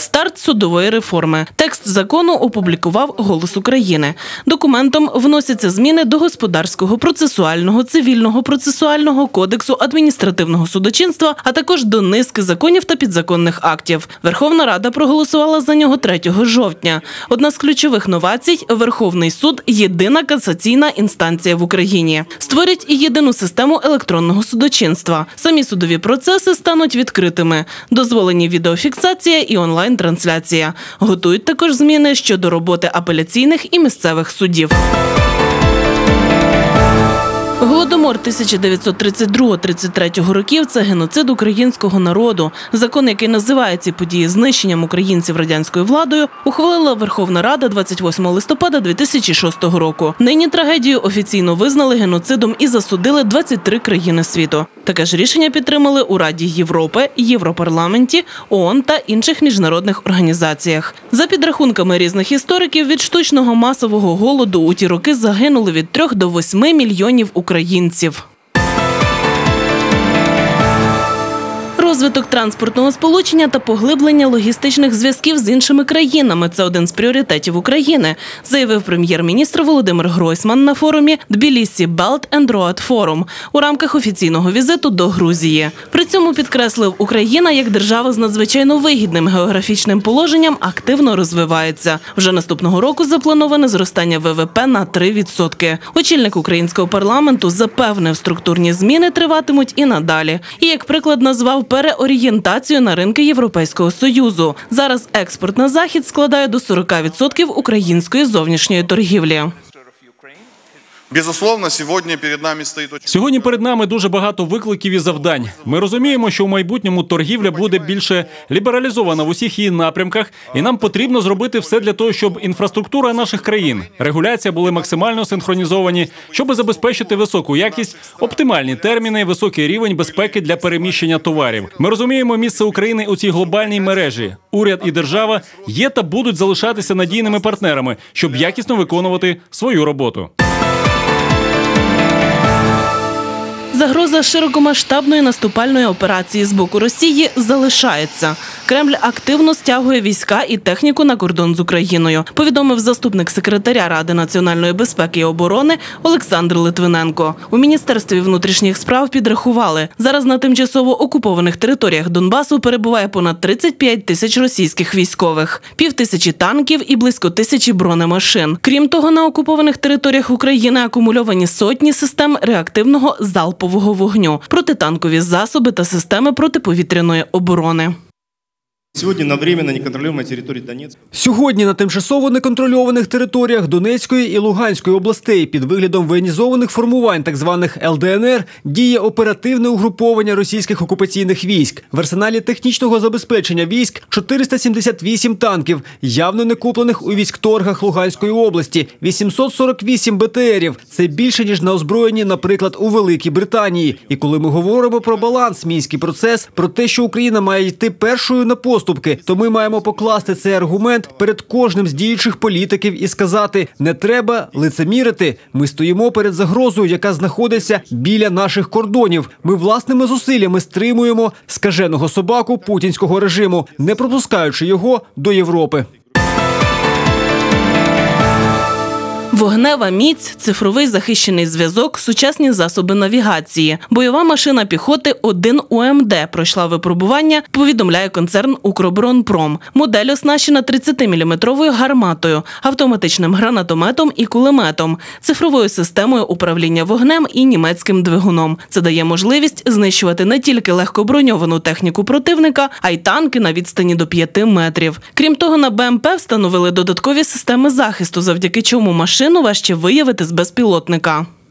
Старт судової реформи. Текст закону опублікував «Голос України». Документом вносяться зміни до Господарського процесуального, Цивільного процесуального кодексу, адміністративного судочинства, а також до низки законів та підзаконних актів. Верховна Рада проголосувала за нього 3 жовтня. Одна з ключових новацій – Верховний суд – єдина касаційна інстанція в Україні. Створять і єдину систему електронного судочинства. Самі судові процеси стануть відкритими. Дозволені відеофіксація і онлайн-трансляція. Готують також зміни щодо роботи апеляційних і місцевих судів. Голодомор 1932-33 років – це геноцид українського народу. Закон, який називає ці події знищенням українців радянською владою, ухвалила Верховна Рада 28 листопада 2006 року. Нині трагедію офіційно визнали геноцидом і засудили 23 країни світу. Таке ж рішення підтримали у Раді Європи, Європарламенті, ООН та інших міжнародних організаціях. За підрахунками різних істориків, від штучного масового голоду у ті роки загинули від 3 до 8 мільйонів українців. Розвиток транспортного сполучення та поглиблення логістичних зв'язків з іншими країнами – це один з пріоритетів України, заявив прем'єр-міністр Володимир Гройсман на форумі «Тбілісі Belt and Road Forum» у рамках офіційного візиту до Грузії. При цьому підкреслив, Україна як держава з надзвичайно вигідним географічним положенням активно розвивається. Вже наступного року заплановане зростання ВВП на 3%. Очільник українського парламенту запевнив, структурні зміни триватимуть і надалі. І як приклад назвав переорієнтацію на ринки Європейського Союзу. Зараз експорт на Захід складає до 40% української зовнішньої торгівлі. Сьогодні перед нами дуже багато викликів і завдань. Ми розуміємо, що в майбутньому торгівля буде більше лібералізована в усіх її напрямках, і нам потрібно зробити все для того, щоб інфраструктура наших країн, регуляція були максимально синхронізовані, щоб забезпечити високу якість, оптимальні терміни, високий рівень безпеки для переміщення товарів. Ми розуміємо місце України у цій глобальній мережі. Уряд і держава є та будуть залишатися надійними партнерами, щоб якісно виконувати свою роботу. Загроза широкомасштабної наступальної операції з боку Росії залишається. Кремль активно стягує війська і техніку на кордон з Україною, повідомив заступник секретаря Ради національної безпеки і оборони Олександр Литвиненко. У Міністерстві внутрішніх справ підрахували, зараз на тимчасово окупованих територіях Донбасу перебуває понад 35 тисяч російських військових, 5000 танків і близько 1000 бронемашин. Крім того, на окупованих територіях України акумульовані сотні систем реактивного залпового вогню, протитанкові засоби та системи протиповітряної оборони. Сьогодні на тимчасово неконтрольованих територіях Донецької і Луганської областей під виглядом воєнізованих формувань, так званих ЛДНР, діє оперативне угруповання російських окупаційних військ. В арсеналі технічного забезпечення військ 478 танків, явно не куплених у військторгах Луганської області, 848 БТРів. Це більше, ніж на озброєнні, наприклад, у Великій Британії. І коли ми говоримо про баланс, мінський процес, про те, що Україна має йти першою на поступки, то ми маємо покласти цей аргумент перед кожним з діючих політиків і сказати: не треба лицемірити. Ми стоїмо перед загрозою, яка знаходиться біля наших кордонів. Ми власними зусиллями стримуємо скаженого собаку путінського режиму, не пропускаючи його до Європи. Вогнева міць, цифровий захищений зв'язок, сучасні засоби навігації. Бойова машина піхоти 1 УМД пройшла випробування, повідомляє концерн «Укроборонпром». Модель оснащена 30-мм гарматою, автоматичним гранатометом і кулеметом, цифровою системою управління вогнем і німецьким двигуном. Це дає можливість знищувати не тільки легкоброньовану техніку противника, а й танки на відстані до 5 метрів. Крім того, на БМП встановили додаткові системи захисту, завдяки чому машину важче виявити з безпілотника.